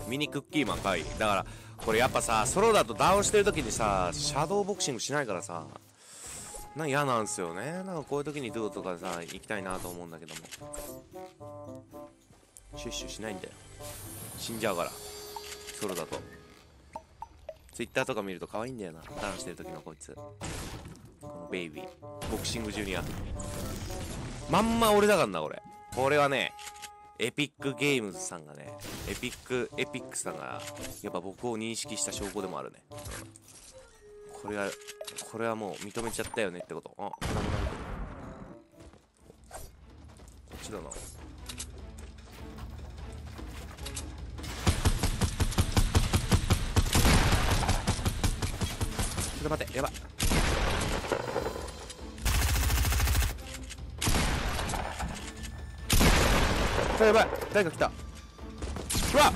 ミニクッキーマンかわいい。だからこれやっぱさ、ソロだとダウンしてる時にさシャドーボクシングしないからさ、嫌なんすよね。なんかこういう時にデュオとかさ行きたいなと思うんだけども、シュッシュしないんだよ、死んじゃうからソロだと。ツイッターとか見ると可愛いんだよな、ダウンしてる時のこいつ、このベイビーボクシングジュニアまんま俺だからな。これはね、エピックゲームズさんがね、エピックさんがやっぱ僕を認識した証拠でもあるね、これはもう認めちゃったよねってこと。こっちだな。ちょっと待って、やばい。やばい、誰か来た。うわっ、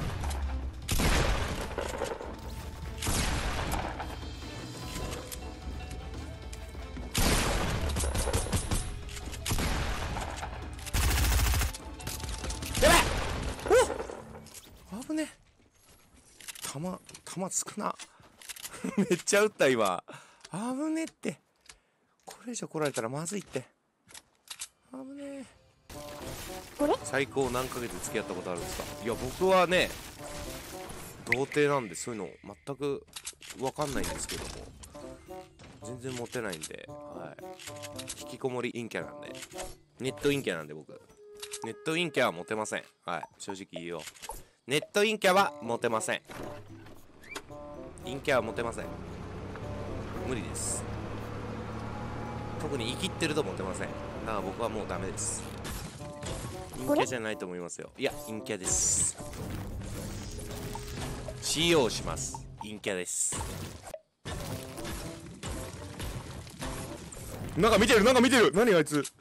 やばい。お、危ね。弾少なめっちゃ撃った今。危ねって、これ以上来られたらまずいって。危ねえ。最高何ヶ月付き合ったことあるんですか？いや僕はね童貞なんでそういうの全く分かんないんですけども、全然モテないんで、はい、引きこもり陰キャなんで、ネット陰キャなんで、僕ネット陰キャはモテません。はい、正直言うよ、ネット陰キャはモテません。陰キャはモテません、無理です。特に生きってるとモテません。だから僕はもうダメです。陰キャじゃないと思いますよ。いや陰キャです。使用します。陰キャです。なんか見てる、何あいつ。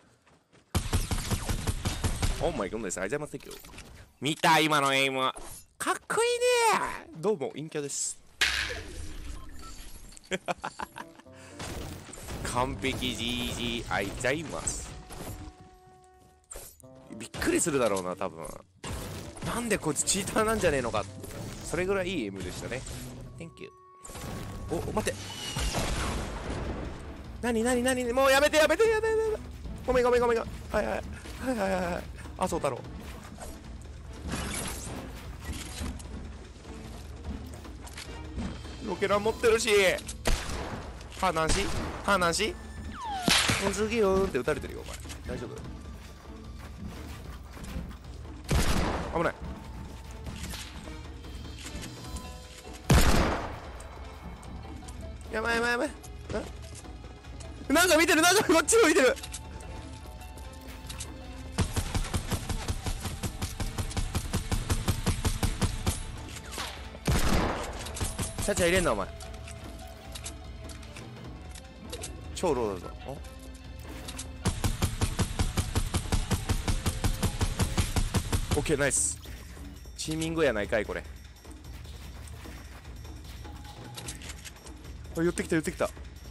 オーマイゴンです。ありがとうございます。見た今のエイム、かっこいいね。どうも陰キャです。完璧 GG ありがとうございます。びっくりするだろうな多分。なんでこいつチーターなんじゃねえのか。それぐらいいい M でしたね。 Thank you。 お待って、何もうやめてごめん。はい麻生太郎。ロケラン持ってるし、話すげえよーって撃たれてるよお前。大丈夫？危ない。やばい。なんか見てる、こっちを見てる。チャチャ入れんなお前。超ローだぞ。オッケーナイス。チーミングやないかいこれ。寄ってきた。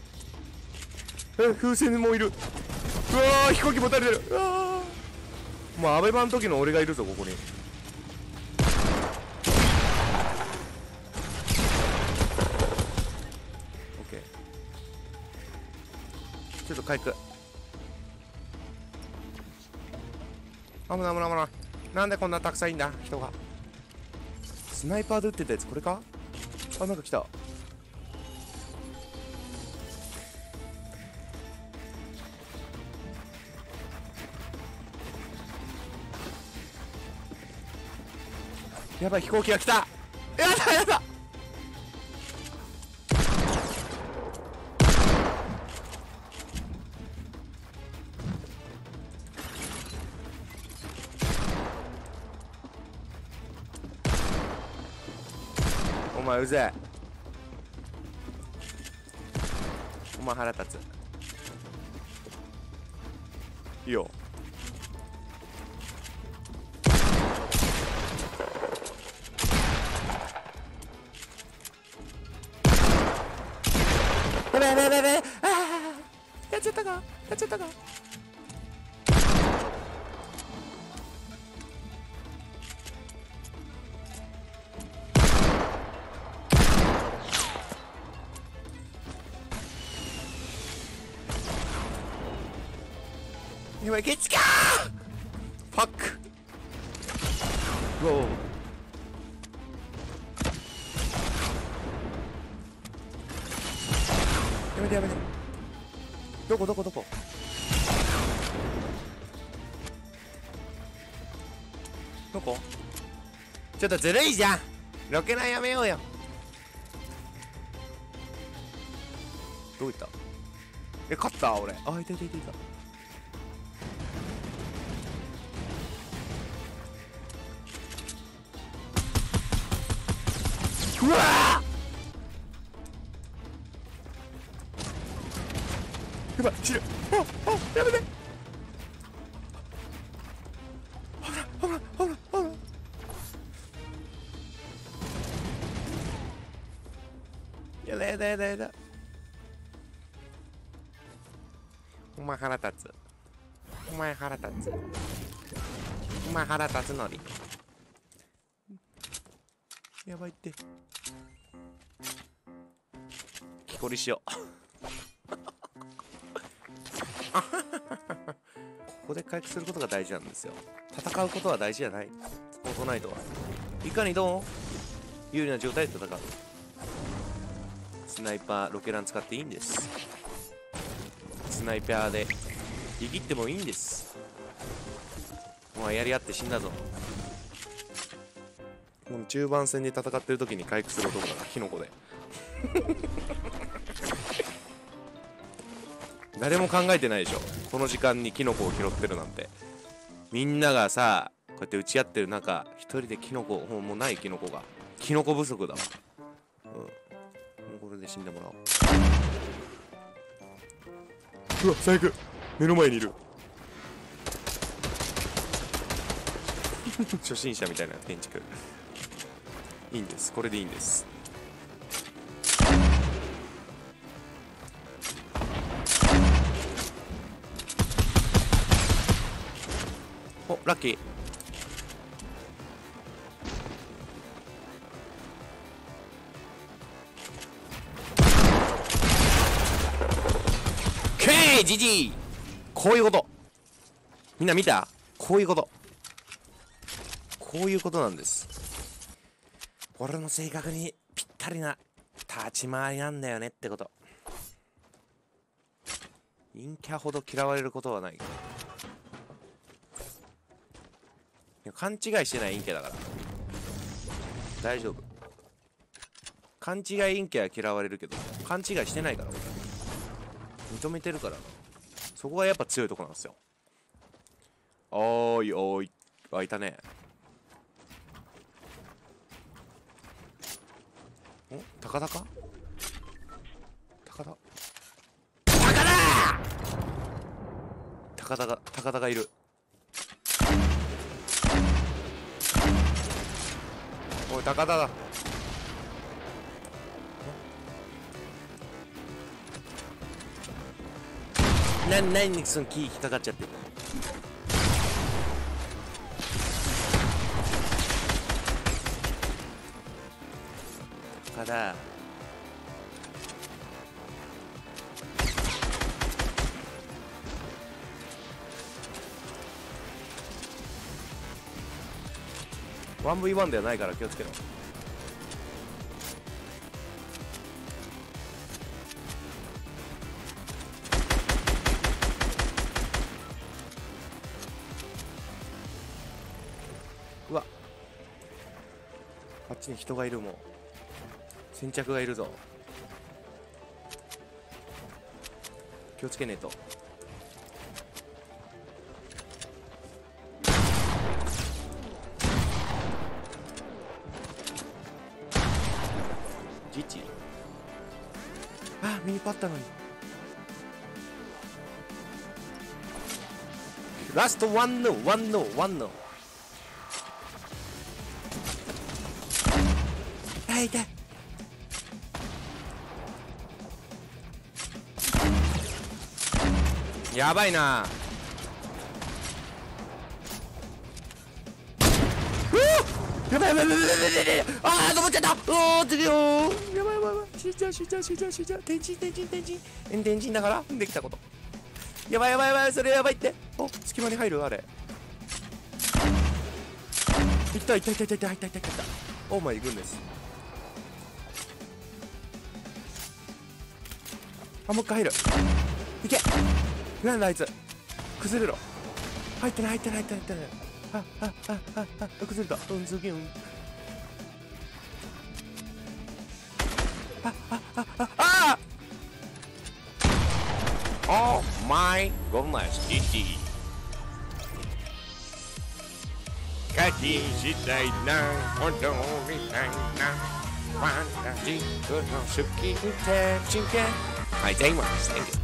風船もいる。うわー、飛行機もたれてる。うわー、もうアベマの時の俺がいるぞここに。オッケー、ちょっと回復。危ない。なんでこんなたくさんいんだ人が。スナイパーで撃ってたやつこれか。あ、なんか来た。やばい、飛行機が来た。やだ。お前うぜえ。お前腹立つ。いいよ。やべやっちゃったか。 やばい、ケチかー。ファック。うおー。やめてやめて。どこどこどこ。どこ。ちょっとずるいじゃん。ロケナンやめようよ。どういった。勝った。俺、あ、いたいたいたいた。うわー、やばい、死ぬ。あ、やめて。危ない危ない危ない危ない。やだやだやだやだ。お前腹立つ。お前腹立つ。お前腹立つのに。やばいって。木こりしよう。ここで回復することが大事なんですよ。戦うことは大事じゃない。フォートナイトはいかにどう有利な状態で戦う。スナイパー、ロケラン使っていいんです。スナイパーでいぎってもいいんです。もうやり合って死んだぞ。もう中盤戦で戦ってる時に回復する男だな、キノコで。誰も考えてないでしょ、この時間にキノコを拾ってるなんて。みんながさ、こうやって打ち合ってる中、一人でキノコ、もうないキノコが。キノコ不足だわ。もうこれで死んでもらおう。うわ、最悪。目の前にいる。初心者みたいな建築。いいんです、これでいいんです。お、ラッキー。ケージジー。こういうこと。みんな見た？こういうこと。こういうことなんです。俺の性格にぴったりな立ち回りなんだよねってこと。陰キャほど嫌われることはない。勘違いしてない陰キャだから大丈夫。勘違い陰キャは嫌われるけど勘違いしてないから俺認めてるからな。そこがやっぱ強いとこなんですよ。おーいおーい。あ、いたね。お、高田か。高田高田がいる。おい、高田だ。何そのキー引っかかっちゃってる。高田。1v1 ではないから気をつけろ。うわ、あっちに人がいる。もう先着がいるぞ。気をつけねえと。ジチ。あ、ミニパッタのに。ラストワンの。痛い痛い。やばいな。やばいやばいやばいやばいやばい。ああ、登っちゃった。おお、次よー。やばい。死んじゃう。天神だからできたこと。 やばいやばいやばい、それやばいって。お、隙間に入るあれ。いったいったいったいったいったいったいったいった。オーマイグンです。あ、もう一回入る。いけ。なんだあいつ、崩れろ。入ってない入ってない入ってない入ってない。崩れた。うん、すげえ。あOh my goodness, GG。 書きしたいな、本当にたいな、ファンタジックの好きって真剣。はい、じゃあ今です。